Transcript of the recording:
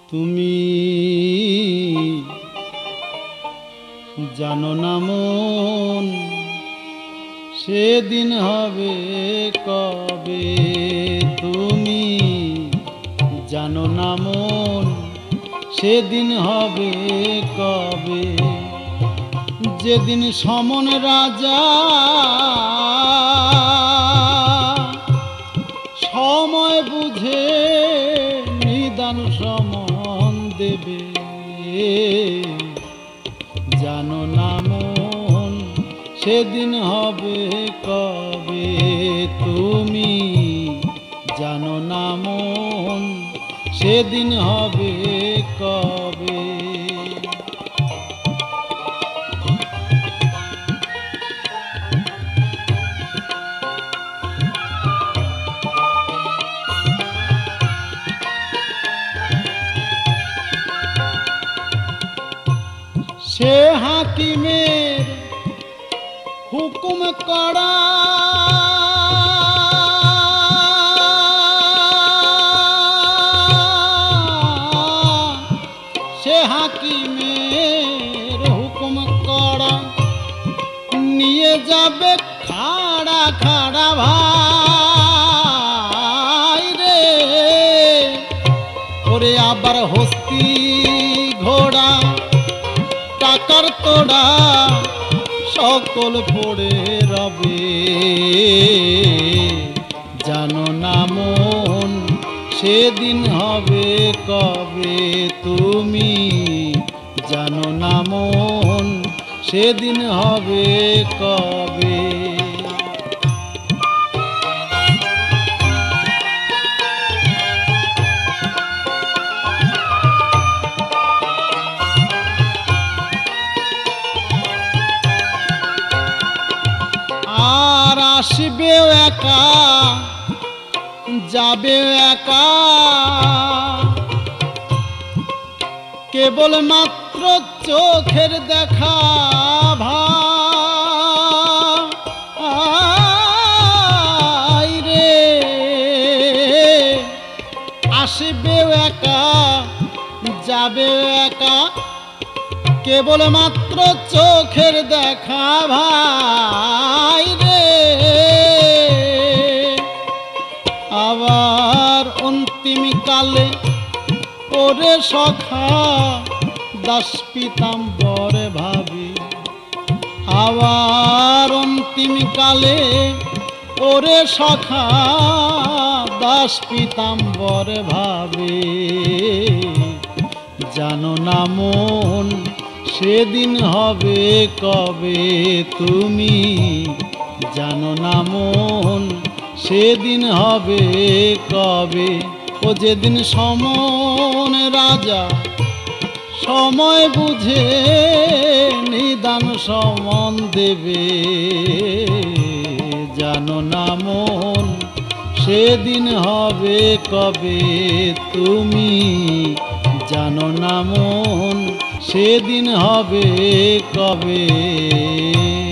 তুমি জানো না মন সেদিন হবে কবে। তুমি জানো না মন সেদিন হবে কবে। যেদিন সমন রাজা সময় বুঝে নিদান সমন দেবে। জানো না মন সেদিন হবে কবে। তুমি জানো না মন সেদিন হবে কবে। সে হাকিমের হুকুম করা সে হাকিমের হুকুম করা নিয়ে যাবে খাড়া খাড়া ভাই রে। ওরে আবার হস্তি ঘোড়া টাকার তোড়া সকল পড়ে রবে। জানো না মন সেদিন হবে কবে। তুমি জানো না মন সেদিন হবে কবে। আর আসবেও একা যাবে একা, কেবল মাত্র চোখের দেখা ভাই রে। আসবেও একা যাবে একা, কেবল মাত্র চোখের দেখা ভাই রে। আবার অন্তিম কালে ওরে সখা দাস পীতাম্বর ভাবি। আবার অন্তিম কালে ওরে সখা দাস পীতাম্বর ভাবে। জানো না মন সেদিন হবে কবে। তুমি জানো না মন সেদিন হবে কবে। ও যেদিন সমন রাজা সময় বুঝে নিদান সমন দেবে। জানো না মন সেদিন হবে কবে। তুমি জানো না মন সেদিন হবে কবে।